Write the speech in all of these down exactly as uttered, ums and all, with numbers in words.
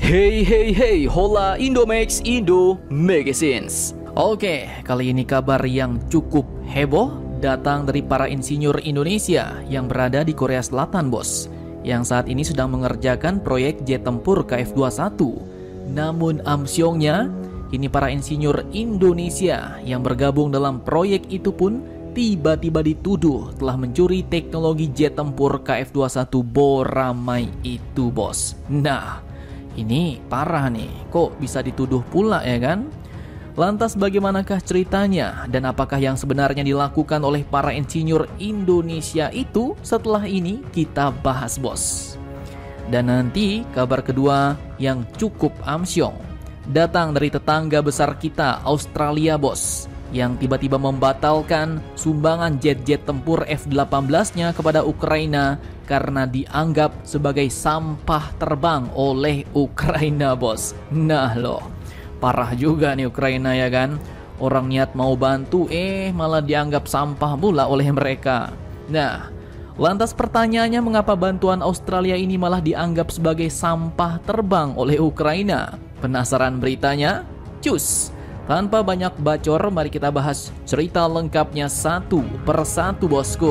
Hey hey hey, hola Indomax Indo Magazines. Oke, kali ini kabar yang cukup heboh datang dari para insinyur Indonesia yang berada di Korea Selatan, bos, yang saat ini sedang mengerjakan proyek jet tempur K F dua puluh satu. Namun amsyongnya, kini para insinyur Indonesia yang bergabung dalam proyek itu pun tiba-tiba dituduh telah mencuri teknologi jet tempur K F dua puluh satu Boramai itu, bos. Nah, ini parah nih, kok bisa dituduh pula ya kan? Lantas bagaimanakah ceritanya dan apakah yang sebenarnya dilakukan oleh para insinyur Indonesia itu? Setelah ini kita bahas, bos. Dan nanti kabar kedua yang cukup amsyong datang dari tetangga besar kita, Australia, bos, yang tiba-tiba membatalkan sumbangan jet-jet tempur F delapan belas-nya kepada Ukraina karena dianggap sebagai sampah terbang oleh Ukraina, bos. Nah loh, parah juga nih Ukraina ya kan. Orang niat mau bantu, eh malah dianggap sampah pula oleh mereka. Nah, lantas pertanyaannya, mengapa bantuan Australia ini malah dianggap sebagai sampah terbang oleh Ukraina? Penasaran beritanya? Cus! Tanpa banyak bacor, mari kita bahas cerita lengkapnya satu persatu, bosku.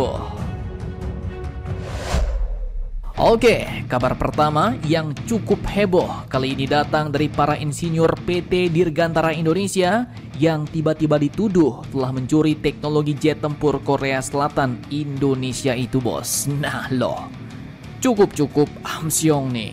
Oke, kabar pertama yang cukup heboh kali ini datang dari para insinyur P T Dirgantara Indonesia yang tiba-tiba dituduh telah mencuri teknologi jet tempur Korea Selatan Indonesia itu, bos. Nah loh, cukup-cukup amsyong nih.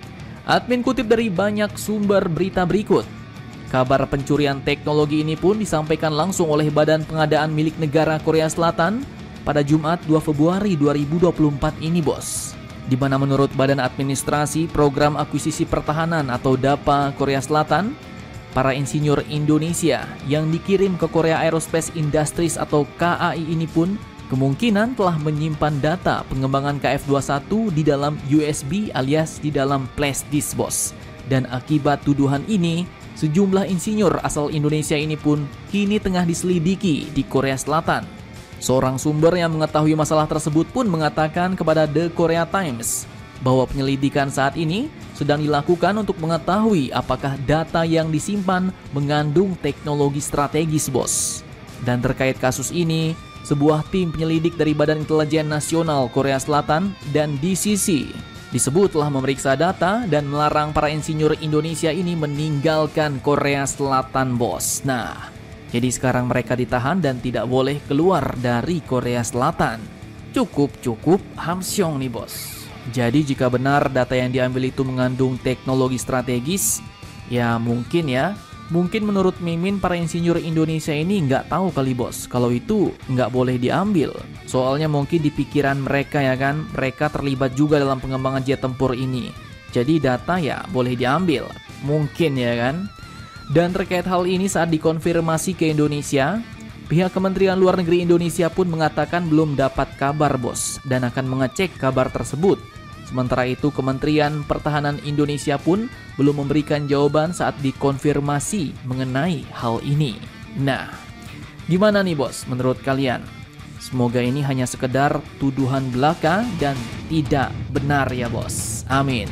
Admin kutip dari banyak sumber berita berikut. Kabar pencurian teknologi ini pun disampaikan langsung oleh Badan Pengadaan Milik Negara Korea Selatan pada Jumat dua Februari dua ribu dua puluh empat ini, bos. Di mana menurut Badan Administrasi Program Akuisisi Pertahanan atau DAPA Korea Selatan, para insinyur Indonesia yang dikirim ke Korea Aerospace Industries atau K A I ini pun kemungkinan telah menyimpan data pengembangan K F dua puluh satu di dalam U S B alias di dalam flash disk, bos. Dan akibat tuduhan ini, sejumlah insinyur asal Indonesia ini pun kini tengah diselidiki di Korea Selatan. Seorang sumber yang mengetahui masalah tersebut pun mengatakan kepada The Korea Times bahwa penyelidikan saat ini sedang dilakukan untuk mengetahui apakah data yang disimpan mengandung teknologi strategis, bos. Dan terkait kasus ini, sebuah tim penyelidik dari Badan Intelijen Nasional Korea Selatan dan D C C disebut telah memeriksa data dan melarang para insinyur Indonesia ini meninggalkan Korea Selatan, bos. Nah, jadi sekarang mereka ditahan dan tidak boleh keluar dari Korea Selatan. Cukup-cukup hamsyong nih, bos. Jadi jika benar data yang diambil itu mengandung teknologi strategis, ya mungkin ya, mungkin menurut Mimin para insinyur Indonesia ini nggak tahu kali, bos, kalau itu nggak boleh diambil. Soalnya mungkin di pikiran mereka ya kan, mereka terlibat juga dalam pengembangan jet tempur ini. Jadi data ya boleh diambil, mungkin ya kan. Dan terkait hal ini saat dikonfirmasi ke Indonesia, pihak Kementerian Luar Negeri Indonesia pun mengatakan belum dapat kabar, bos, dan akan mengecek kabar tersebut. Sementara itu Kementerian Pertahanan Indonesia pun belum memberikan jawaban saat dikonfirmasi mengenai hal ini. Nah, gimana nih, bos, menurut kalian? Semoga ini hanya sekedar tuduhan belaka dan tidak benar ya, bos. Amin.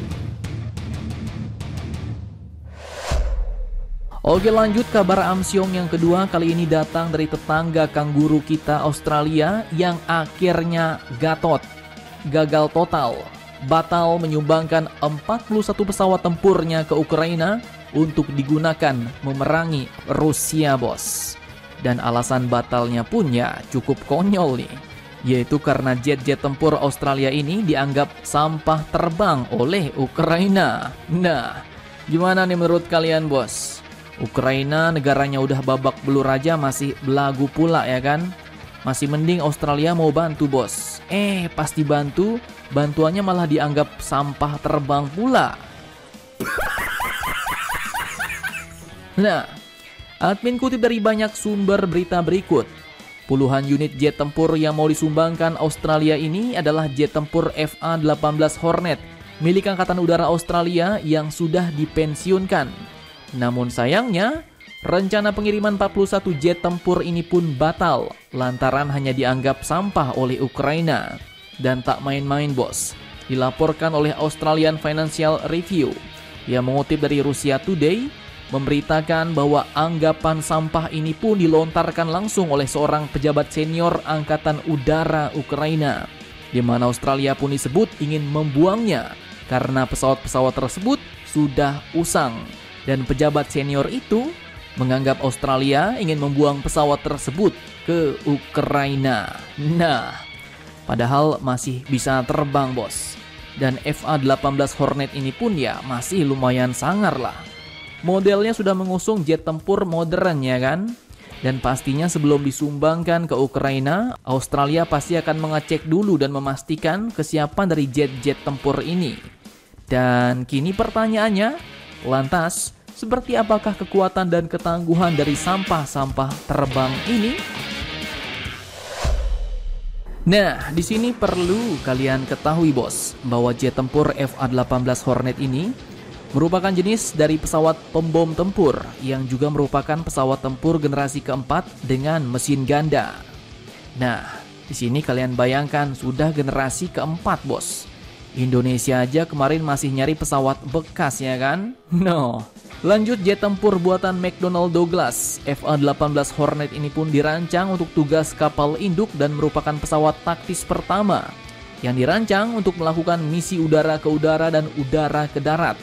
Oke, lanjut kabar amsyong yang kedua kali ini datang dari tetangga kangguru kita Australia yang akhirnya gatot, gagal total, batal menyumbangkan empat puluh satu pesawat tempurnya ke Ukraina untuk digunakan memerangi Rusia, bos. Dan alasan batalnya pun ya cukup konyol nih, yaitu karena jet-jet tempur Australia ini dianggap sampah terbang oleh Ukraina. Nah, gimana nih menurut kalian, bos? Ukraina negaranya udah babak belur aja masih belagu pula ya kan? Masih mending Australia mau bantu, bos. Eh, pas dibantu, bantuannya malah dianggap sampah terbang pula. Nah, admin kutip dari banyak sumber berita berikut. Puluhan unit jet tempur yang mau disumbangkan Australia ini adalah jet tempur F A delapan belas Hornet milik Angkatan Udara Australia yang sudah dipensiunkan. Namun sayangnya, rencana pengiriman empat puluh satu jet tempur ini pun batal lantaran hanya dianggap sampah oleh Ukraina. Dan tak main-main, bos. Dilaporkan oleh Australian Financial Review, Yang mengutip dari Russia Today, memberitakan bahwa anggapan sampah ini pun dilontarkan langsung oleh seorang pejabat senior Angkatan Udara Ukraina, di mana Australia pun disebut ingin membuangnya karena pesawat-pesawat tersebut sudah usang. Dan pejabat senior itu menganggap Australia ingin membuang pesawat tersebut ke Ukraina. Nah, padahal masih bisa terbang, bos. Dan F A delapan belas Hornet ini pun ya masih lumayan sangar lah. Modelnya sudah mengusung jet tempur modern ya kan? Dan pastinya sebelum disumbangkan ke Ukraina, Australia pasti akan mengecek dulu dan memastikan kesiapan dari jet-jet tempur ini. Dan kini pertanyaannya, lantas seperti apakah kekuatan dan ketangguhan dari sampah-sampah terbang ini? Nah, di sini perlu kalian ketahui bos, bahwa jet tempur F A delapan belas Hornet ini merupakan jenis dari pesawat pembom tempur yang juga merupakan pesawat tempur generasi keempat dengan mesin ganda. Nah, di sini kalian bayangkan sudah generasi keempat, bos. Indonesia aja kemarin masih nyari pesawat bekas ya kan? No. Lanjut, jet tempur buatan McDonnell Douglas F A delapan belas Hornet ini pun dirancang untuk tugas kapal induk dan merupakan pesawat taktis pertama yang dirancang untuk melakukan misi udara ke udara dan udara ke darat.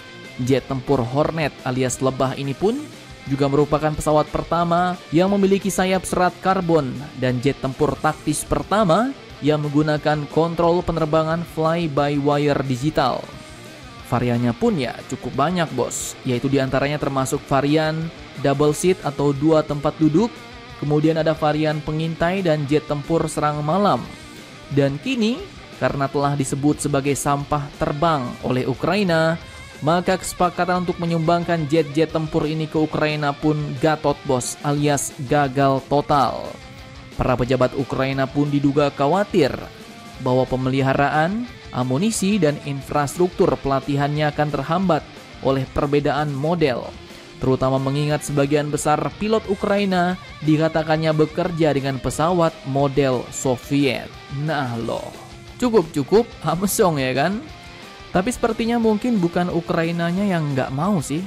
Jet tempur Hornet alias lebah ini pun juga merupakan pesawat pertama yang memiliki sayap serat karbon dan jet tempur taktis pertama yang menggunakan kontrol penerbangan fly-by-wire digital. Variannya pun ya cukup banyak bos, yaitu diantaranya termasuk varian double seat atau dua tempat duduk, kemudian ada varian pengintai dan jet tempur serang malam. Dan kini karena telah disebut sebagai sampah terbang oleh Ukraina, maka kesepakatan untuk menyumbangkan jet-jet tempur ini ke Ukraina pun gatot bos, alias gagal total. Para pejabat Ukraina pun diduga khawatir bahwa pemeliharaan, amunisi, dan infrastruktur pelatihannya akan terhambat oleh perbedaan model. Terutama mengingat sebagian besar pilot Ukraina dikatakannya bekerja dengan pesawat model Soviet. Nah loh, cukup-cukup hamsong ya kan? Tapi sepertinya mungkin bukan Ukrainanya yang nggak mau sih,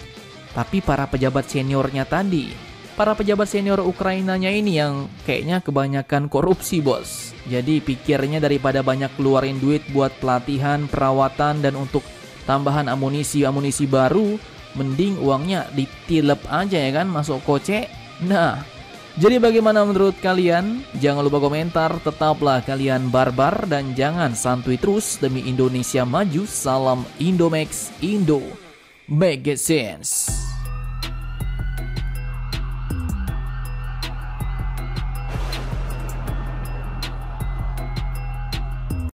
tapi para pejabat seniornya tadi. Para pejabat senior Ukrainanya ini yang kayaknya kebanyakan korupsi bos. Jadi pikirnya daripada banyak keluarin duit buat pelatihan, perawatan, dan untuk tambahan amunisi-amunisi baru, mending uangnya ditilep aja ya kan, masuk kocek. Nah, jadi bagaimana menurut kalian? Jangan lupa komentar, tetaplah kalian barbar dan jangan santuy terus demi Indonesia maju. Salam Indomax, Indo Make It Sense.